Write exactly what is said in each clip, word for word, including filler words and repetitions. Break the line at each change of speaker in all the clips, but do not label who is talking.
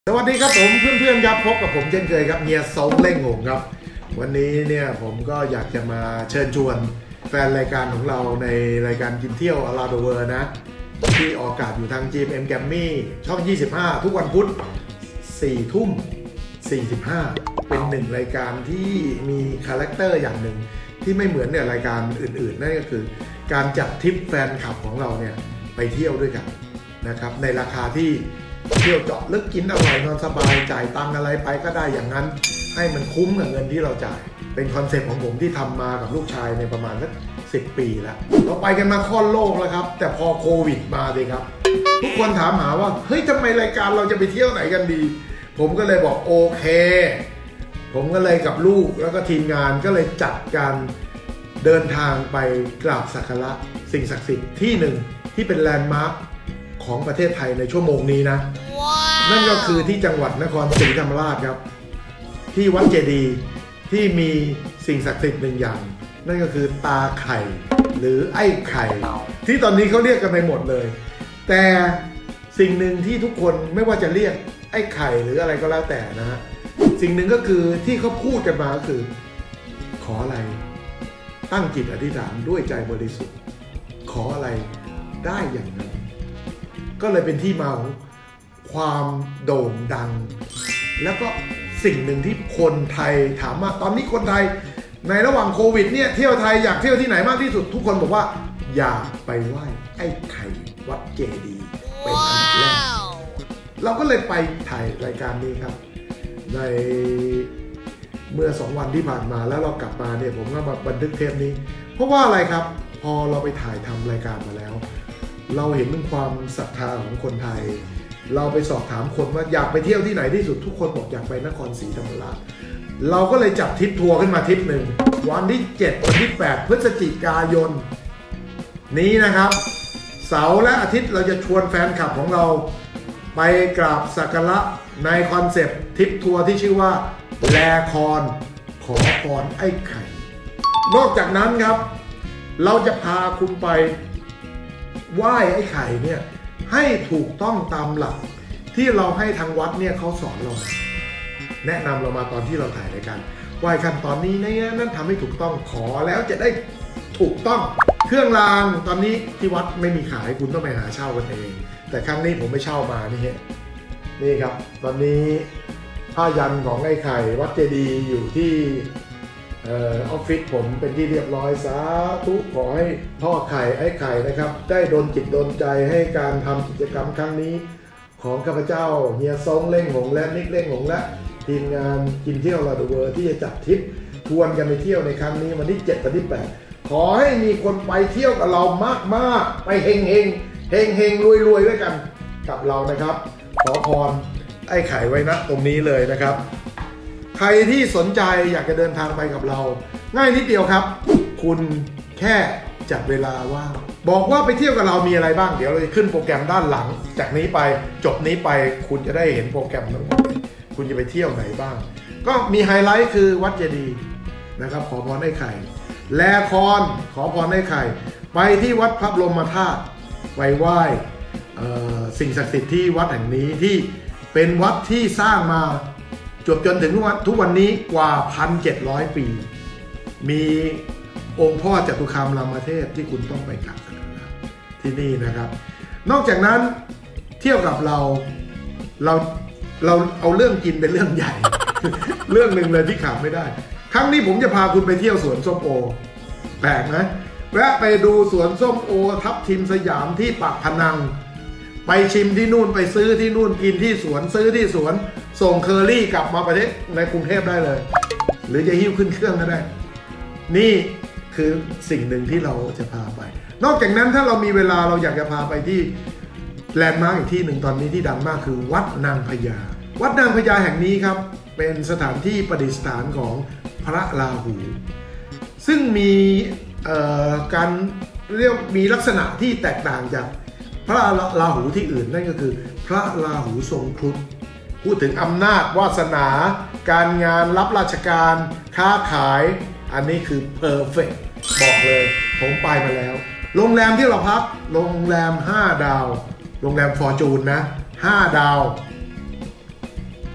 สวัสดีครับผมเพื่อนๆครับพบกับผมเช่นเคยครับเฮียซงเล่งหงครับวันนี้เนี่ยผมก็อยากจะมาเชิญชวนแฟนรายการของเราในรายการกินเที่ยว Around the World นะที่ออกอากาศอยู่ทาง จี เอ็ม เอ็ม Grammy ช่องยี่สิบห้าทุกวันพุธสี่ทุ่มสี่สิบห้าเป็นหนึ่งรายการที่มีคาแรคเตอร์อย่างหนึ่งที่ไม่เหมือนเนี่ยรายการอื่นๆนั่นก็คือการจัดทริปแฟนคลับของเราเนี่ยไปเที่ยวด้วยกันนะครับในราคาที่เที่ยวเจาะลึกกินอร่อยนอนสบายจ่ายตังอะไรไปก็ได้อย่างนั้นให้มันคุ้มกับเงินที่เราจ่ายเป็นคอนเซ็ปต์ของผมที่ทำมากับลูกชายในประมาณสักสิบปีแล้วเราไปกันมาค่อนโลกแล้วครับแต่พอโควิดมาเลยครับทุกคนถามหาว่าเฮ้ยทำไมรายการเราจะไปเที่ยวไหนกันดีผมก็เลยบอกโอเคผมก็เลยกับลูกแล้วก็ทีมงานก็เลยจัดการเดินทางไปกราบสักการะสิ่งศักดิ์สิทธิ์ที่หนึ่งที่เป็นแลนด์มาร์คของประเทศไทยในชั่วโมงนี้นะ wow. นั่นก็คือที่จังหวัดนครศรีธรรมราชครับที่วัดเจดีย์ที่มีสิ่งศักดิ์สิทธิ์หนึ่งอย่างนั่นก็คือตาไข่หรือไอ้ไข่ที่ตอนนี้เขาเรียกกันไปหมดเลยแต่สิ่งหนึ่งที่ทุกคนไม่ว่าจะเรียกไอ้ไข่หรืออะไรก็แล้วแต่นะฮะสิ่งหนึ่งก็คือที่เขาพูดกันมาก็คือขออะไรตั้งจิตอธิษฐานด้วยใจบริสุทธิ์ขออะไรได้อย่างนั้นก็เลยเป็นที่มาของความโด่งดังแล้วก็สิ่งหนึ่งที่คนไทยถามว่าตอนนี้คนไทยในระหว่างโควิดเนี่ยเที่ยวไทยอยากเที่ยวที่ไหนมากที่สุดทุกคนบอกว่าอยากไปไหว้ไอ้ไข่วัดเจดีย์เป็นอันดับแรกเราก็เลยไปถ่ายรายการนี้ครับในเมื่อสองวันที่ผ่านมาแล้วเรากลับมาเนี่ยผมก็มาบันทึกเทปนี้เพราะว่าอะไรครับพอเราไปถ่ายทำรายการมาแล้วเราเห็นถึงความศรัทธาของคนไทยเราไปสอบถามคนว่าอยากไปเที่ยวที่ไหนที่สุดทุกคนบอกอยากไปนครศรีธรรมราชเราก็เลยจับทริปทัวร์ขึ้นมาทริปหนึ่งวันที่เจ็ดวันที่แปดพฤศจิกายนนี้นะครับเสาร์และอาทิตย์เราจะชวนแฟนคลับของเราไปกราบสักการะในคอนเซปต์ทริปทัวร์ที่ชื่อว่าแลคอนขอพรไอ้ไข่นอกจากนั้นครับเราจะพาคุณไปไหว้ไอ้ไข่เนี่ยให้ถูกต้องตามหลักที่เราให้ทางวัดเนี่ยเขาสอนเราแนะนำเรามาตอนที่เราถ่ายรายการไหว้ขั้นตอนนี้เนี่ยนั่นทำให้ถูกต้องขอแล้วจะได้ถูกต้องเครื่องรางตอนนี้ที่วัดไม่มีขายคุณต้องไปหาเช่ากันเองแต่ครั้งนี้ผมไปเช่ามานี่ฮะนี่ครับตอนนี้ผ้ายันของไอ้ไข่วัดเจดีย์อยู่ที่ออฟฟิศผมเป็นที่เรียบร้อยสาธุขอให้พ่อไข่ไอ้ไข่นะครับได้โดนจิตโดนใจให้การทำกิจกรรมครั้งนี้ของข้าพเจ้าเฮียซงเล่งหงและนิกเล่งหงและทีมงานกินเที่ยวAround the Worldที่จะจัดทริปชวนกันไปเที่ยวในครั้งนี้วันที่เจ็ดวันที่แปดขอให้มีคนไปเที่ยวกับเรามากๆไปเฮงเฮงเฮงเฮงรวยรวยด้วยกันกับเรานะครับขอพรไอ้ไข่ไว้นะตรงนี้เลยนะครับใครที่สนใจอยากจะเดินทางไปกับเราง่ายนิดเดียวครับคุณแค่จัดเวลาว่างบอกว่าไปเที่ยวกับเรามีอะไรบ้างเดี๋ยวเราจะขึ้นโปรแกรมด้านหลังจากนี้ไปจบนี้ไปคุณจะได้เห็นโปรแกรมทั้งหมดคุณจะไปเที่ยวไหนบ้างก็มีไฮไลท์คือวัดเจดีย์นะครับขอพรไอ้ไข่แลคอนขอพรไอ้ไข่ไปที่วัดพระบรมธาตุไปไหว้สิ่งศักดิ์สิทธิ์ที่วัดแห่งนี้ที่เป็นวัดที่สร้างมาจบจนถึงทุกวันนี้กว่า หนึ่งพันเจ็ดร้อย ปีมีองค์พ่อจตุคามรามเทพที่คุณต้องไปกราบสักการะที่นี่นะครับนอกจากนั้นเที่ยวกับเราเราเราเอาเรื่องกินเป็นเรื่องใหญ่ เรื่องหนึ่งเลยที่ขาดไม่ได้ครั้งนี้ผมจะพาคุณไปเที่ยวสวนส้มโอแปลกนะแวะไปดูสวนส้มโอทับทิมสยามที่ปากพนังไปชิมที่นู่นไปซื้อที่นู่นกินที่สวนซื้อที่สวนส่งเคอรี่กลับมาประเทศในกรุงเทพได้เลยหรือจะหิ้วขึ้นเครื่องก็ได้นี่คือสิ่งหนึ่งที่เราจะพาไปนอกจากนั้นถ้าเรามีเวลาเราอยากจะพาไปที่แลนด์มาร์คอีกที่หนึ่งตอนนี้ที่ดังมากคือวัดนางพญาวัดนางพญาแห่งนี้ครับเป็นสถานที่ประดิษฐานของพระราหูซึ่งมีการเรียกมีลักษณะที่แตกต่างจากพระราหูที่อื่นนั่นก็คือพระราหูทรงครุฑพูดถึงอำนาจวาสนาการงานรับราชการค้าขายอันนี้คือเพอร์เฟกต์บอกเลยผมไปมาแล้วโรงแรมที่เราพักโรงแรมห้าดาวโรงแรมฟอร์จูนนะห้าดาว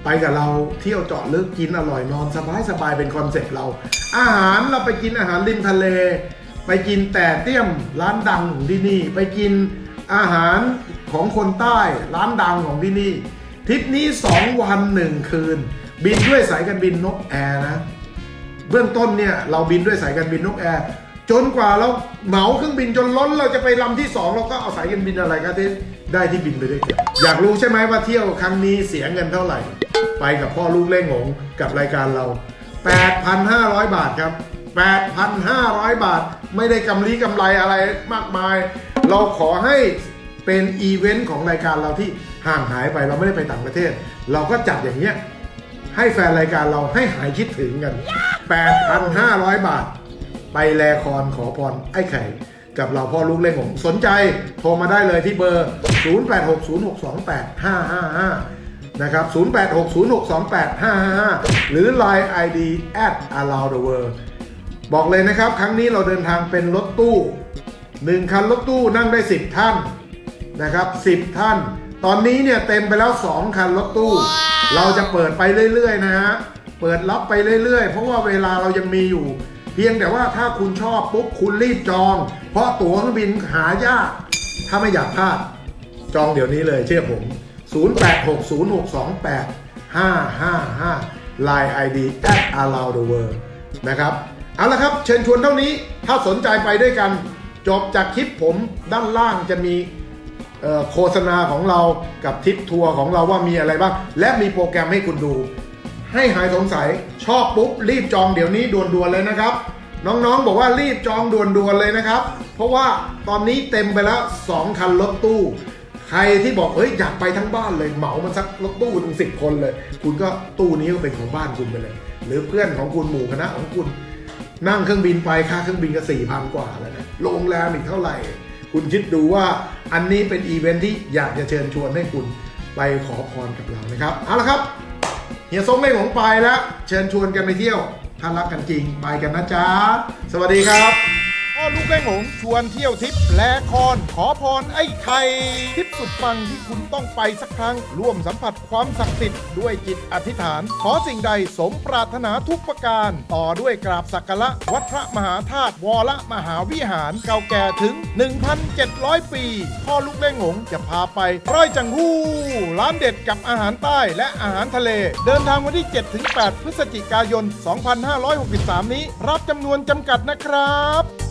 ไปกับเราเที่ยวเจาะลึกกินอร่อยนอนสบายสบายเป็นคอนเซ็ปต์เราอาหารเราไปกินอาหารริมทะเลไปกินแต่เตี้ยมร้านดังของที่นี่ไปกินอาหารของคนใต้ร้านดังของที่นี่ทริปนี้สองวันหนึ่งคืนบินด้วยสายการบินนกแอร์นะเบื้องต้นเนี่ยเราบินด้วยสายการบินนกแอร์จนกว่าเราเหมาเครื่องบินจนล้นเราจะไปลำที่สองเราก็เอาสายการบินอะไรก็ได้ได้ที่บินไปด้วยกันอยากรู้ใช่ไหมว่าเที่ยวครั้งนี้เสียเงินเท่าไหร่ไปกับพ่อลูกเล่งหงกับรายการเรา แปดพันห้าร้อย บาทครับ แปดพันห้าร้อย บาทไม่ได้กำไรกำไรอะไรมากมายเราขอให้เป็นอีเวนต์ของรายการเราที่ห่างหายไปเราไม่ได้ไปต่างประเทศเราก็จัดอย่างเนี้ยให้แฟนรายการเราให้หายคิดถึงกัน แปดพันห้าร้อย บาทไปแลคอนขอพรไอ้ไข่กับเราพ่อลูกเล่งหงสนใจโทรมาได้เลยที่เบอร์ ศูนย์ แปด หก ศูนย์ หก สอง แปด ห้า ห้า ห้า นะครับ ศูนย์ แปด หก ศูนย์ หก สอง แปด ห้า ห้า ห้า หรือ ไลน์ ไอ ดี แอท อาราว์ เดอะ เวิลด์ บอกเลยนะครับครั้งนี้เราเดินทางเป็นรถตู้หนึ่งคันรถตู้นั่งได้สิบท่านนะครับสิบท่านตอนนี้เนี่ยเต็มไปแล้วสองคันรถตู้ wow. เราจะเปิดไปเรื่อยๆนะฮะเปิดรับไปเรื่อยๆเพราะว่าเวลาเรายังมีอยู่เพียงแต่ว่าถ้าคุณชอบปุ๊บคุณรีบจองเพราะตั๋วเครื่องบินหายากถ้าไม่อยากพลาดจองเดี๋ยวนี้เลยเชื่อผม ศูนย์ แปด หก ศูนย์ หก สอง แปด ห้า ห้า ห้า ไลน์ ไอ ดี แอท อาราว์ เดอะ เวิลด์ นะครับเอาละครับเชิญชวนเท่านี้ถ้าสนใจไปด้วยกันจบจากคลิปผมด้านล่างจะมีโฆษณาของเรากับทริปทัวร์ของเราว่ามีอะไรบ้างและมีโปรแกรมให้คุณดูให้หายสงสัยชอบปุ๊บรีบจองเดี๋ยวนี้ด่วนๆเลยนะครับน้องๆบอกว่ารีบจองด่วนๆเลยนะครับเพราะว่าตอนนี้เต็มไปแล้วสองคันรถตู้ใครที่บอกเฮ้ยอยากไปทั้งบ้านเลยเหมามันสักรถตู้ถึงสิบคนเลยคุณก็ตู้นี้ก็เป็นของบ้านคุณไปเลยหรือเพื่อนของคุณหมู่คณะของคุณนั่งเครื่องบินไปค่าเครื่องบินก็สี่พันกว่าแล้วนะโรงแรมอีกเท่าไหร่คุณคิดดูว่าอันนี้เป็นอีเวนท์ที่อยากจะเชิญชวนให้คุณไปขอพรกับเรานะครับเอาละครับเฮียทรงเล่งหงไปแล้วเชิญชวนกันไปเที่ยวถ้ารักกันจริงไปกันนะจ๊ะสวัสดีครับพ่อลูกเล่งหงชวนเที่ยวทิปแลคอนขอพรไอ้ไข่ทิปสุดปังที่คุณต้องไปสักครั้งร่วมสัมผัสความศักดิ์สิทธิ์ด้วยจิตอธิษฐานขอสิ่งใดสมปรารถนาทุกประการต่อด้วยกราบสักการะวัดพระมหาธาตุวรมหาวิหารเก่าแก่ถึง หนึ่งพันเจ็ดร้อย ปีพ่อลูกเล่งหงจะพาไปร้อยจังหู้ร้านเด็ดกับอาหารใต้และอาหารทะเลเดินทางวันที่ เจ็ดถึงแปด พฤศจิกายน สองพันห้าร้อยหกสิบสาม นี้รับจำนวนจำกัดนะครับ